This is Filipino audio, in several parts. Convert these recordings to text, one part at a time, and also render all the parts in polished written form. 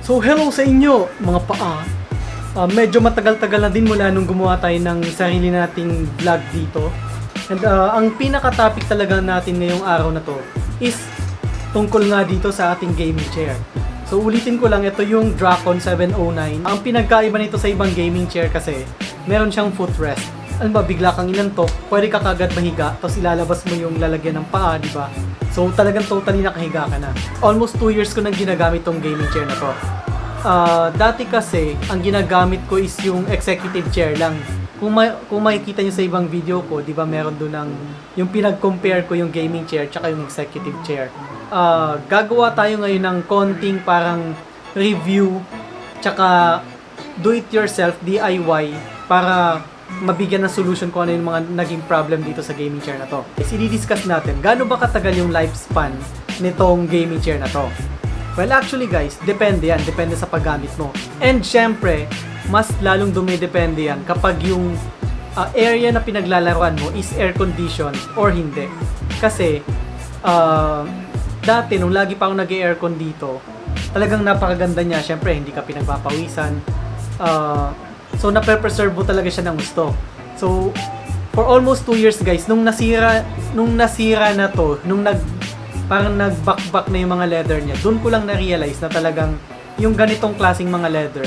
So hello sa inyo mga paa. Medyo matagal-tagal na din mula nung gumawa tayo ng sarili nating vlog dito. And ang pinaka-topic talaga natin ngayong araw na to is tungkol nga dito sa ating gaming chair. So ulitin ko lang, ito yung Dracon 709. Ang pinagkaiba nito sa ibang gaming chair kasi meron siyang footrest. Ano ba, bigla kang inantok, pwede ka kagad mahiga, tapos ilalabas mo yung lalagyan ng paa, di ba? So talagang totally nakahiga ka na. Almost 2 years ko nang ginagamit tong gaming chair na to. Dati kasi, ang ginagamit ko is yung executive chair lang. Kung makikita nyo sa ibang video ko, di ba meron doon yung pinag-compare ko yung gaming chair tsaka yung executive chair. Gagawa tayo ngayon ng konting parang review tsaka do-it-yourself, DIY, para mabigyan ng solution kung ano yung mga naging problem dito sa gaming chair na to. I-discuss natin, gaano ba katagal yung lifespan nitong gaming chair na to? Well, actually guys, depende yan. Depende sa paggamit mo. And syempre, mas lalong dumidepende yan kapag yung area na pinaglalaruan mo is air-conditioned or hindi. Kasi, dati, nung lagi pa akong nag-aircon dito, talagang napakaganda niya. Syempre, hindi ka pinagpapawisan. So, nape-preserve mo talaga siya ng gusto. So, for almost 2 years guys, nung nasira na to, parang nag-back na yung mga leather niya, doon ko lang na-realize na talagang yung ganitong klaseng mga leather,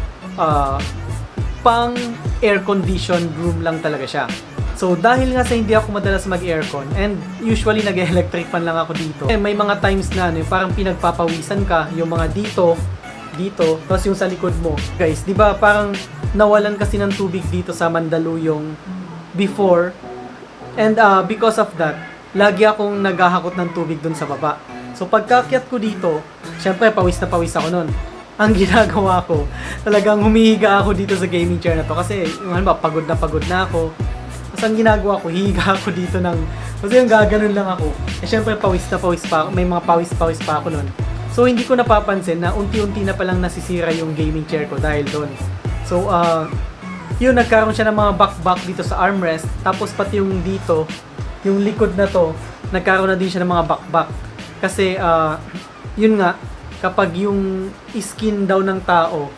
pang air-conditioned room lang talaga siya. So, dahil nga sa hindi ako madalas mag-aircon, and usually nag-electric fan lang ako dito, may mga times na parang pinagpapawisan ka, yung mga dito, tapos yung sa likod mo. Guys, di ba parang nawalan kasi ng tubig dito sa Mandaluyong before, and because of that, lagi akong naghahakot ng tubig dun sa baba. So pagkakyat ko dito, syempre pawis na pawis ako nun. Ang ginagawa ko, talagang humihiga ako dito sa gaming chair na to kasi pagod na ako. Tapos ang ginagawa ko, hihiga ako dito kasi yung gaganon lang ako. Eh syempre pawis na pawis pa ako, may mga pawis pa ako nun. So hindi ko napapansin na unti-unti na palang nasisira yung gaming chair ko dahil doon. So yun, nagkaroon siya ng mga back dito sa armrest, tapos pati yung dito, yung likod na to, nagkaroon na din siya ng mga back. Kasi, yun nga, kapag yung skin daw ng tao,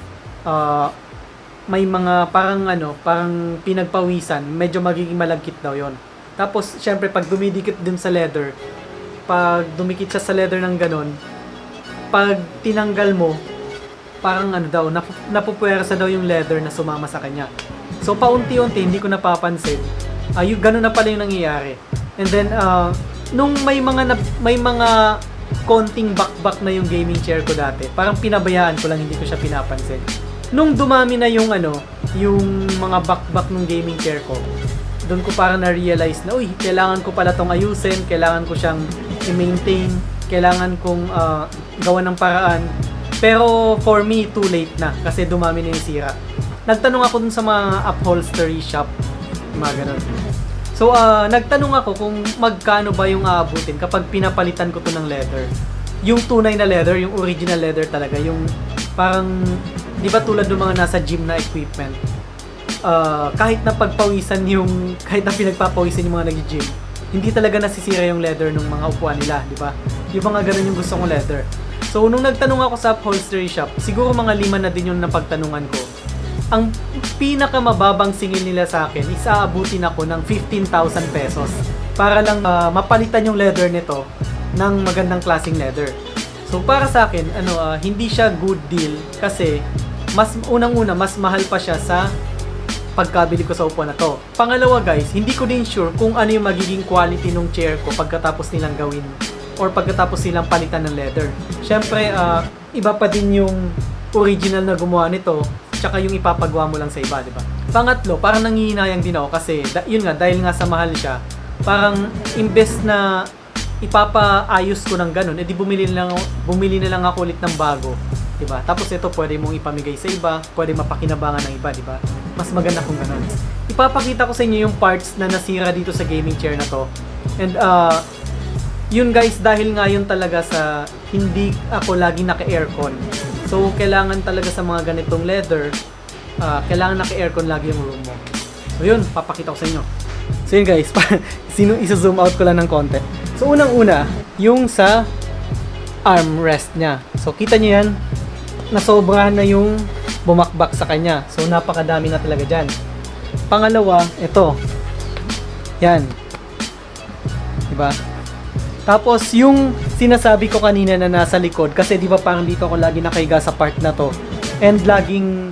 may mga parang pinagpawisan, medyo magiging malagkit daw yon. Tapos, syempre, pag dumidikit din sa leather, pag dumikit siya sa leather ng ganon, pag tinanggal mo, parang napupwersa daw yung leather na sumama sa kanya. So, paunti-unti, hindi ko napapansin, yung gano'n na pala yung nangyayari. And then, nung may mga konting back na yung gaming chair ko dati, parang pinabayaan ko lang, hindi ko siya pinapansin. Nung dumami na yung mga back ng gaming chair ko, doon ko parang na-realize na, kailangan ko pala tong ayusin, kailangan ko siyang i-maintain, kailangan kong gawan ng paraan. Pero for me, too late na, kasi dumami na yung sira. Nagtanong ako dun sa mga upholstery shop, mga ganun. So, nagtanong ako kung magkano ba yung aabutin kapag pinapalitan ko to ng leather. Yung tunay na leather, yung original leather talaga, yung parang, di ba tulad ng mga nasa gym na equipment, kahit na kahit na pinagpapawisan yung mga nag-gym, hindi talaga nasisira yung leather ng mga upuan nila, di ba? Yung mga ganun yung gusto kong leather. So, nung nagtanong ako sa upholstery shop, siguro mga 5 na din yung napagtanungan ko. Ang pinakamababang singil nila sa akin is aabutin ako ng 15,000 pesos para lang mapalitan yung leather nito ng magandang klaseng leather. So para sa akin, hindi siya good deal kasi unang-una mas mahal pa siya sa pagkabili ko sa upuan na to. Pangalawa guys, hindi ko din sure kung ano yung magiging quality ng chair ko pagkatapos nilang gawin or pagkatapos nilang palitan ng leather. Syempre, iba pa din yung original na gumawa nito tsaka yung ipapagawa mo lang sa iba, di ba? Pangatlo, parang nangihinayang din ako kasi yun nga, dahil nga sa mahal siya, parang imbes na ipapaayos ko ng ganun, edi bumili na lang ako ulit ng bago, di ba? Tapos ito pwede mong ipamigay sa iba, pwede mapakinabangan ng iba, di ba? Mas maganda kung ganun. Ipapakita ko sa inyo yung parts na nasira dito sa gaming chair na to. And yun guys, dahil nga yun talaga sa hindi ako lagi naka-aircon. So, kailangan talaga sa mga ganitong leather, kailangan naka-aircon lagi yung room mo. So, yun, papakita ko sa inyo. So, yun guys, isa-zoom out ko lang ng konti. So, unang-una, yung sa armrest niya. So, kita nyo yan. nasobrahan na yung bumakbak sa kanya. So, napakadami na talaga dyan. Pangalawa, ito. Yan. Diba? Tapos, yung sinasabi ko kanina na nasa likod, kasi diba parang dito ako lagi nakahiga sa part na to. And laging,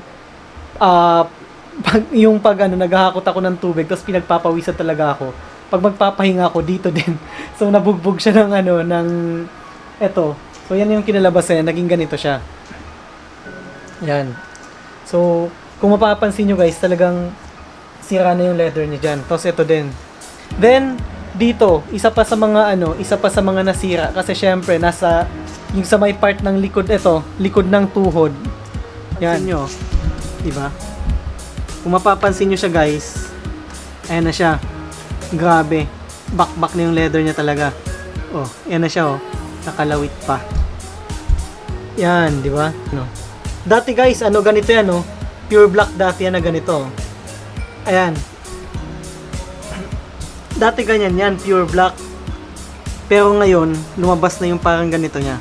naghahakot ako ng tubig, tapos pinagpapawisan talaga ako. Pag magpapahinga ako, dito din. So, nabugbog siya ng eto. So, yan yung kinalabas niya. Naging ganito siya. Yan. So, kung mapapansin nyo guys, talagang sira na yung leather niya dyan. Tapos, ito din. Then, dito, isa pa sa mga nasira. Kasi, syempre, yung sa may part ng likod, likod ng tuhod. Yan. Nyo. Diba? Kung mapapansin nyo siya guys, ayan na siya. Grabe. Bakbak na yung leather niya talaga. Oh, ayan na siya oh. Nakalawit pa. Yan, di ba? Dati guys, ganito yan oh. Pure black dati yan na ganito. Ayan. Dati ganyan yan, pure black. Pero ngayon, lumabas na yung parang ganito niya.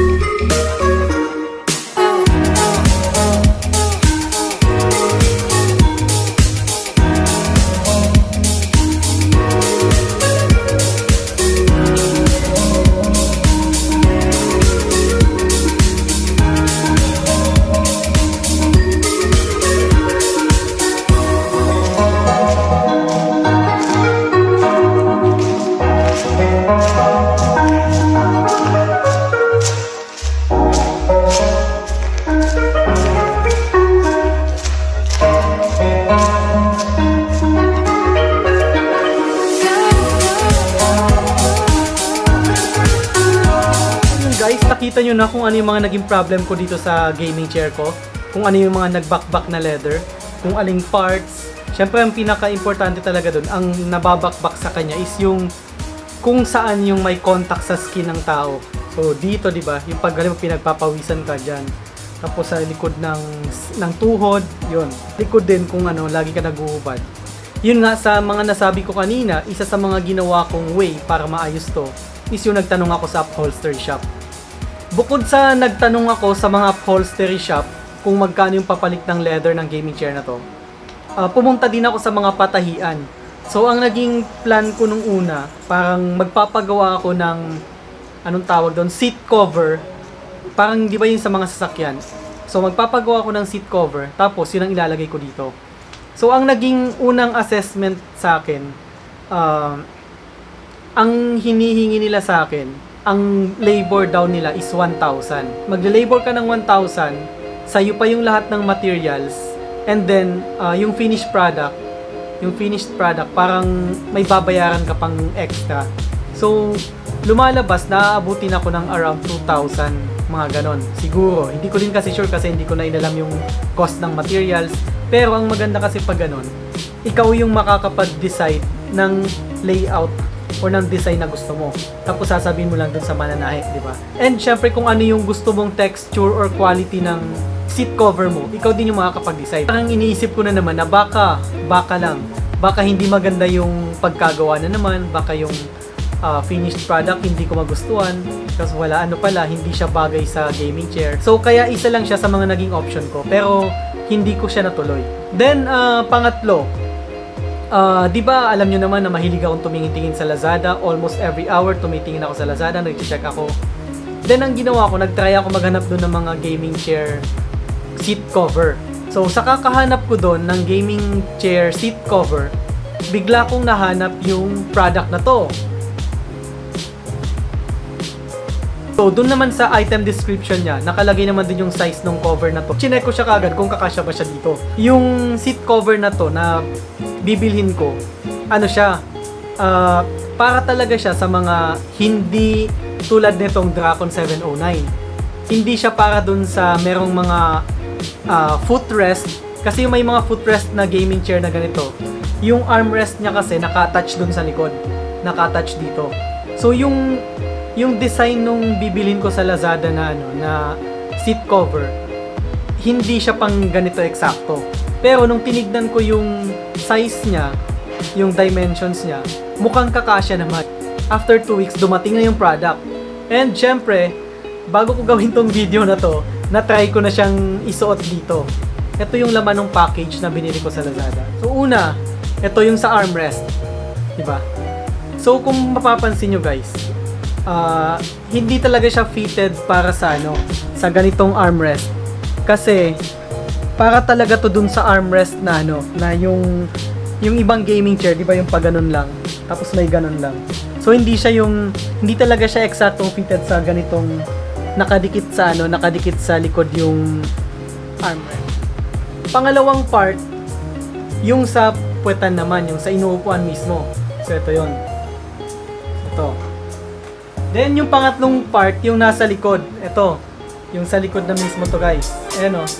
Nakita nyo na kung ano yung mga naging problem ko dito sa gaming chair ko, kung ano yung mga nagbakbak na leather, kung aling parts. Syempre ang pinaka-importante talaga dun, ang nababakbak sa kanya is yung kung saan yung may contact sa skin ng tao. So dito, di ba, yung paggaling pinagpapawisan ka dyan. Tapos sa likod ng tuhod, yun. Likod din kung lagi ka naguhubad. Yun nga, sa mga nasabi ko kanina, isa sa mga ginawa kong way para maayos to is yung nagtanong ako sa upholstery shop. Bukod sa nagtanong ako sa mga upholstery shop kung magkano yung papalit ng leather ng gaming chair na to, pumunta din ako sa mga patahian. So, ang naging plan ko nung una, parang magpapagawa ako ng, seat cover. Parang, di ba yun sa mga sasakyan? So, magpapagawa ako ng seat cover, tapos yun ang ilalagay ko dito. So, ang naging unang assessment sa akin, ang hinihingi nila sa akin, ang labor daw nila is 1,000. Magle-labor ka ng 1,000, sa'yo pa yung lahat ng materials, and then yung finished product, parang may babayaran ka pang extra. So, lumalabas, naaabutin ako ng around 2,000, mga ganon. Siguro, hindi ko din kasi sure kasi hindi ko na inalam yung cost ng materials. Pero ang maganda kasi pag ganon, ikaw yung makakapag-decide ng layout or ng design na gusto mo. Tapos sasabihin mo lang dun sa mananahe, di ba? And syempre kung ano yung gusto mong texture or quality ng seat cover mo, ikaw din yung makakapag-decide. Parang iniisip ko na naman na baka hindi maganda yung pagkagawa na naman, baka yung finished product hindi ko magustuhan, kasi hindi siya bagay sa gaming chair. So kaya isa lang siya sa mga naging option ko, pero hindi ko siya natuloy. Then pangatlo, di ba alam nyo naman na mahilig akong tumingin-tingin sa Lazada. Almost every hour tumitingin ako sa Lazada, nag-check ako. Then ang ginawa ko, nag-try ako maghanap doon ng mga gaming chair seat cover. So sa kakahanap ko doon ng gaming chair seat cover, bigla kong nahanap yung product na to. So doon naman sa item description niya, nakalagay naman din yung size ng cover na to. Chinek ko siya kaagad kung kakasya ba siya dito. Yung seat cover na to na bibilhin ko, para talaga siya sa mga hindi tulad nitong Dracon 709. Hindi siya para dun sa merong mga footrest, kasi may mga footrest na gaming chair na ganito. Yung armrest niya kasi naka-attach dun sa likod, naka-attach dito. So yung design nung bibilhin ko sa Lazada na seat cover, hindi siya pang ganito eksakto. Pero nung tinignan ko yung size niya, yung dimensions niya, mukhang kakasya naman. After 2 weeks, dumating na yung product. And syempre, bago ko gawin tong video na to, na-try ko na siyang isuot dito. Ito yung laman ng package na binili ko sa Lazada. So una, ito yung sa armrest. Diba? So kung mapapansin nyo guys, hindi talaga siya fitted para sa sa ganitong armrest. Kasi para talaga to dun sa armrest na na yung ibang gaming chair, 'di ba, yung paganon lang. Tapos may ganon lang. So hindi talaga siya eksaktong fitted sa ganitong nakadikit sa likod yung armrest. Pangalawang part, yung sa puwetan naman, yung sa inuupuan mismo. So ito 'yon. Ito. Then yung pangatlong part, yung nasa likod. Ito. Yung sa likod na mismo to guys. Ayan o.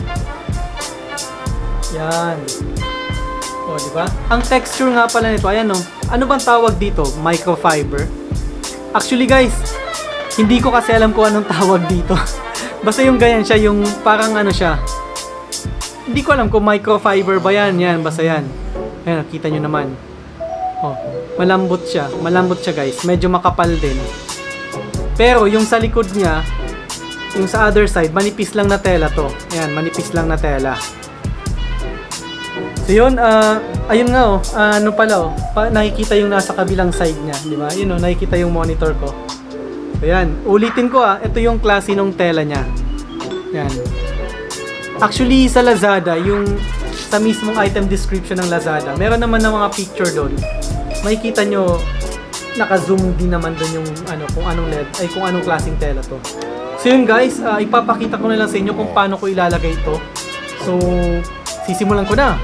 Yan. O, di ba? Ang texture nga pala nito, ayan o. Ano bang tawag dito? Microfiber. Actually guys, hindi ko kasi alam kung anong tawag dito. Basta yung ganyan siya, yung parang siya. Hindi ko alam kung microfiber ba yan. Yan, basta yan. Ayan, nakita nyo naman. Oh, malambot siya. Malambot siya guys. Medyo makapal din. Pero yung sa likod niya, yung sa other side, manipis lang na tela to. Ayan, manipis lang na tela. So yun, ayun nga nakikita yung nasa kabilang side niya, di ba? Yun nakikita yung monitor ko. So yan, ulitin ko ito yung klase ng tela niya. Yan. Actually sa Lazada, yung sa mismong item description ng Lazada, meron naman ng mga picture doon. Makikita nyo, naka-zoom din naman doon yung kung anong LED, ay kung anong klaseng tela to. So yun guys, ipapakita ko na lang sa inyo kung paano ko ilalagay ito. So, sisimulan ko na.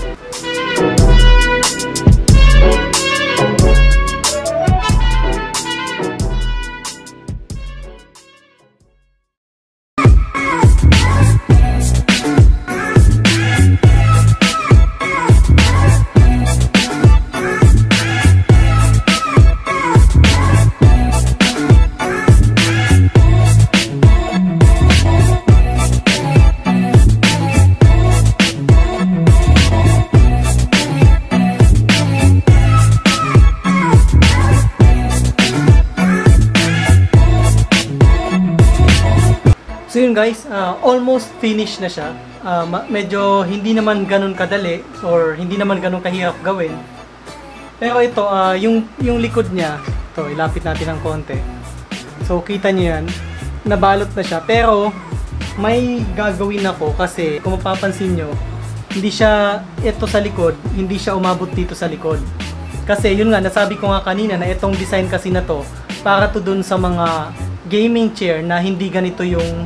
So yun guys, almost finished na siya. Medyo hindi naman ganun kadali or hindi naman ganun kahirap gawin. Pero ito, yung likod niya, ito, ilapit natin ng konti. So kita niyo yan, nabalot na siya. Pero may gagawin ako kasi kung mapapansin nyo, hindi siya, ito sa likod, hindi siya umabot dito sa likod. Kasi yun nga, nasabi ko nga kanina na itong design kasi na to, para to dun sa mga gaming chair na hindi ganito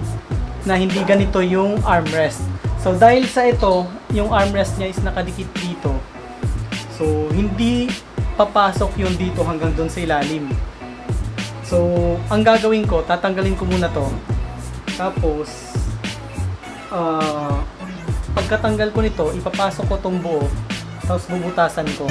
yung armrest. So dahil sa ito, yung armrest niya is nakadikit dito. So hindi papasok yung dito hanggang doon sa ilalim. So ang gagawin ko, tatanggalin ko muna to. Tapos pagkatanggal ko nito, ipapasok ko tong buo. Tapos bubutasan ko.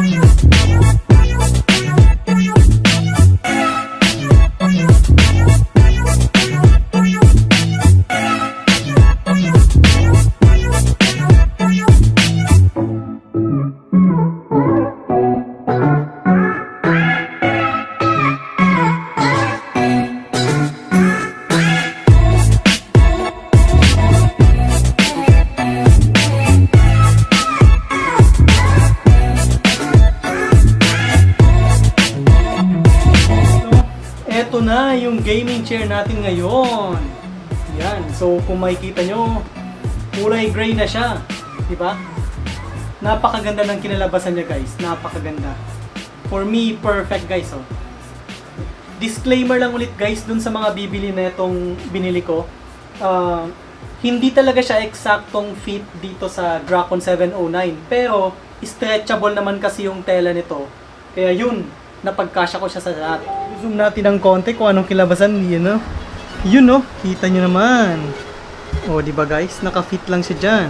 Ito na yung gaming chair natin ngayon. Yan. So kung makikita nyo, kulay gray na siya. Diba? Napakaganda ng kinalabasan niya guys. Napakaganda. For me, perfect guys. Oh. Disclaimer lang ulit guys dun sa mga bibili na itong binili ko. Hindi talaga siya eksaktong fit dito sa Dracon 709. Pero stretchable naman kasi yung tela nito. Kaya yun, napagkasya ko siya sa lahat. Zoom natin ng konti kung anong kilabasan. Yun, no? Kita nyo naman. O, diba guys? Naka-fit lang siya dyan.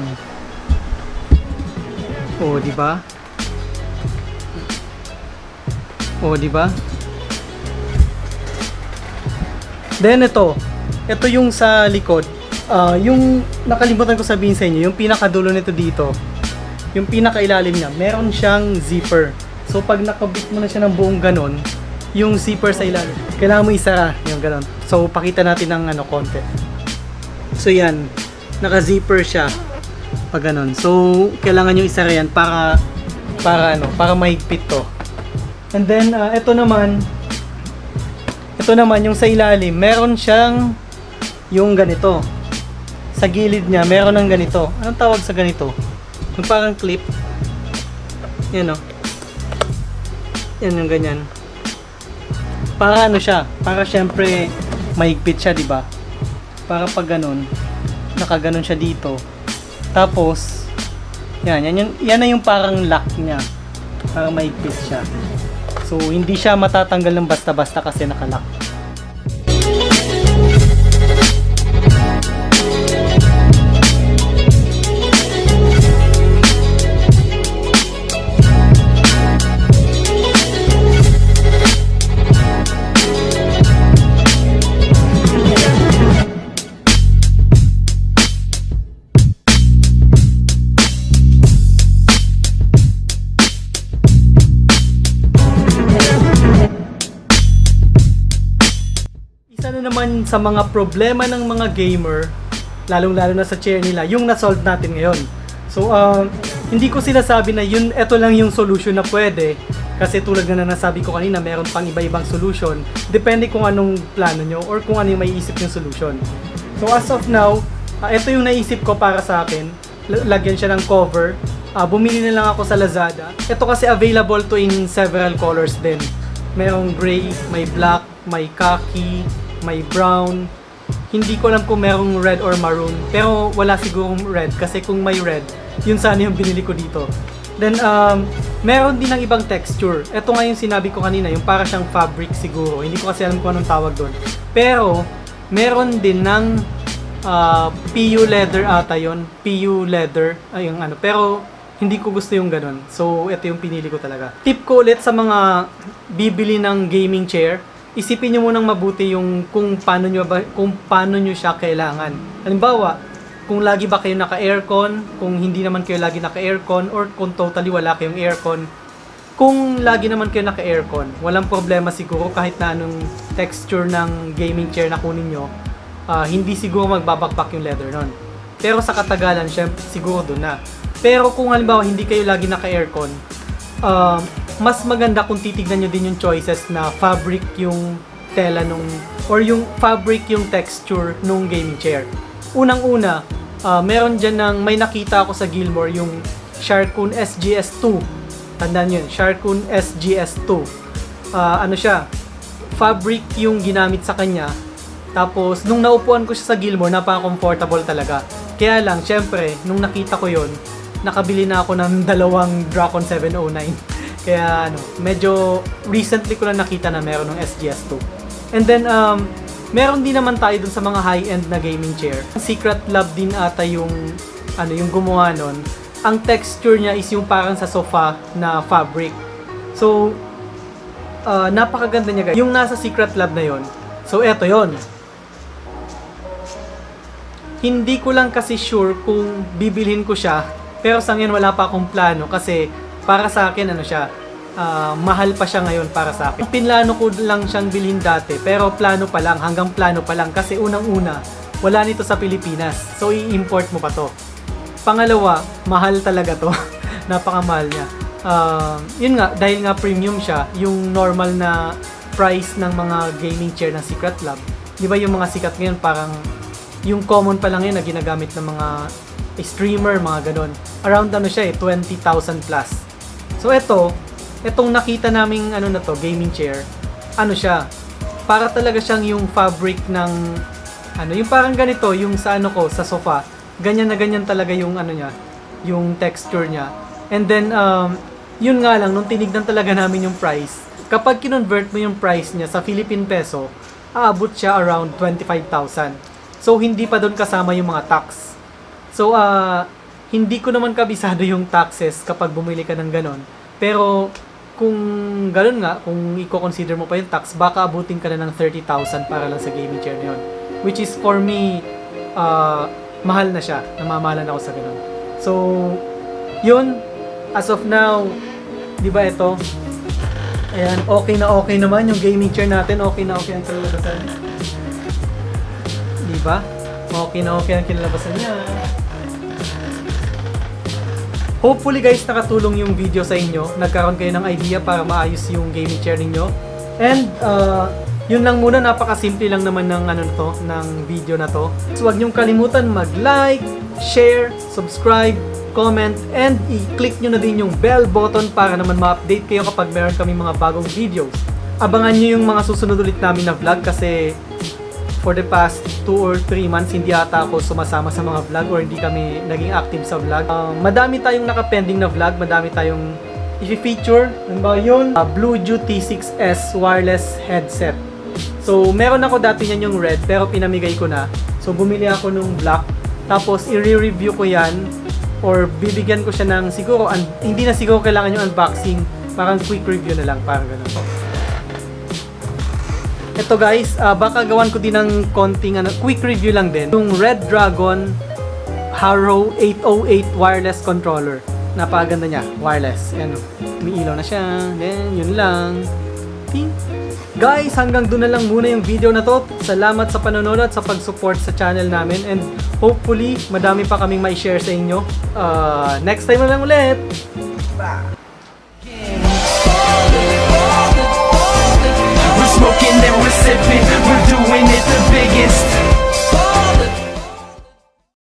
O, diba? O, diba? Then, ito yung sa likod. Yung nakalimutan ko sabihin sa inyo, yung pinakadulo nito dito, yung pinakailalim niya, meron siyang zipper. So, pag nakabit mo na siya ng buong ganon, yung zipper sa ilalim, kailangan mo isara yung ganon. So, pakita natin ng konti. So, yan. naka-zipper siya. Pag ganun. So, kailangan yung isa yan para mahigpit to. And then, ito naman yung sa ilalim, meron siyang yung ganito. Sa gilid niya, meron ng ganito. Anong tawag sa ganito? Yung parang clip. Yan o. Yan yung ganyan. Para ano siya? Para syempre mahigpit siya, di ba? Para pag ganun, nakaganon siya dito. Tapos, yan na yung parang lock niya. Para mahigpit siya. So, hindi siya matatanggal ng basta-basta kasi nakalock. Naman sa mga problema ng mga gamer, lalong-lalo na sa chair nila, yung na-solve natin ngayon. So, hindi ko sinasabi na ito lang yung solution na pwede. Kasi tulad na nasabi ko kanina, meron pang iba-ibang solution. Depende kung anong plano nyo or kung ano yung may isip yung solution. So, as of now, ito yung naisip ko para sa akin. Lagyan siya ng cover. Bumili na lang ako sa Lazada. Ito kasi available to in several colors din. Merong gray, may black, may khaki, may brown. Hindi ko alam kung merong red or maroon. Pero wala sigurong red kasi kung may red, yun sana yung binili ko dito. Then, meron din ng ibang texture. Ito nga yung sinabi ko kanina, yung para siyang fabric siguro. Hindi ko kasi alam kung anong tawag doon. Pero, meron din ng PU leather ata yun. PU leather. Yung ano. Pero, hindi ko gusto yung ganun. So, ito yung pinili ko talaga. Tip ko ulit sa mga bibili ng gaming chair. Isipin nyo munang mabuti yung kung paano nyo siya kailangan. Halimbawa, kung lagi ba kayo naka-aircon, kung hindi naman kayo lagi naka-aircon, or kung totally wala kayong aircon. Kung lagi naman kayo naka-aircon, walang problema siguro kahit na anong texture ng gaming chair na kunin nyo, hindi siguro magbabakbak yung leather nun. Pero sa katagalan, syempre, siguro doon na. Pero kung halimbawa hindi kayo lagi naka-aircon, mas maganda kung titignan nyo din yung choices na fabric yung tela or yung fabric yung texture nung gaming chair. Unang-una, meron dyan may nakita ako sa Gilmore, yung Sharkoon SGS2. Tandaan yun, Sharkoon SGS2. Ano siya, fabric yung ginamit sa kanya. Tapos, nung naupuan ko siya sa Gilmore, napaka-comfortable talaga. Kaya lang, syempre, nung nakita ko yon, nakabili na ako ng 2 Dracon 709. Kaya medyo recently ko lang nakita na meron ng SGS2. And then, meron din naman tayo dun sa mga high-end na gaming chair. Secret Lab din ata yung gumawa nun. Ang texture niya is yung parang sa sofa na fabric. So, napakaganda niya guys. Yung nasa Secret Lab na yon. So, eto yon. Hindi ko lang kasi sure kung bibilhin ko siya. Pero sa ngayon wala pa akong plano kasi para sa akin mahal pa siya ngayon para sa akin. Pinlano ko lang siyang bilhin dati pero hanggang plano pa lang kasi unang-una wala nito sa Pilipinas. So i-import mo pa to. Pangalawa, mahal talaga to. Napakamahal niya. Yun nga, dahil nga premium siya, yung normal na price ng mga gaming chair ng Secret Lab. Di ba yung mga sikat ngayon parang yung common pa lang yun na ginagamit ng mga streamer, mga ganon. Around 20,000 plus. So itong nakita naming gaming chair, siya, para talaga siyang yung fabric ng yung parang ganito, yung sa sa sofa. Ganyan na ganyan talaga yung niya, yung texture niya. And then yun nga lang nung tinignan talaga namin yung price. Kapag kinonvert mo yung price niya sa Philippine peso, aabot siya around 25,000. So hindi pa doon kasama yung mga tax. So hindi ko naman kabisado yung taxes kapag bumili ka ng ganon. Pero kung gano'n nga, kung i-consider mo pa yung tax, baka abutin ka na ng 30,000 para lang sa gaming chair na yun. Which is for me, mahal na siya. Namamahalan ako sa gano'n. So, yun. As of now, di ba ito? Ayan, okay naman yung gaming chair natin. Okay na okay ang kalagasan. Di ba? Okay na okay ang kinalabasan niya. Hopefully guys, nakatulong yung video sa inyo. Nagkaroon kayo ng idea para maayos yung gaming chair ninyo. And yun lang muna, napakasimple lang naman ng ng video na to. So huwag niyong kalimutan mag-like, share, subscribe, comment, and i-click nyo na din yung bell button para naman ma-update kayo kapag meron kami mga bagong videos. Abangan nyo yung mga susunod ulit namin na vlog kasi for the past 2 or 3 months hindi ata ako sumasama sa mga vlog or hindi kami naging active sa vlog. Madami tayong naka-pending na vlog, madami tayong i-feature. Ano ba yun? Bluetooth T6S wireless headset. So, meron ako dati niyan yung red pero pinamigay ko na. So, bumili ako nung black. Tapos, i-review ko yan or bibigyan ko siya ng siguro, hindi na siguro kailangan yung unboxing. Parang quick review na lang, parang ganun. Ito guys, baka gawan ko din ng konting quick review lang din. Yung Red Dragon Haro 808 wireless controller. Napakaganda niya, wireless. Ayan, may ilaw na siya. Then, yun lang. Ting! Guys, hanggang doon na lang muna yung video na to. Salamat sa panonood at sa pag-support sa channel namin. And hopefully, madami pa kaming mai-share sa inyo. Next time na lang ulit. We're smoking and we're sipping. We're doing it the biggest.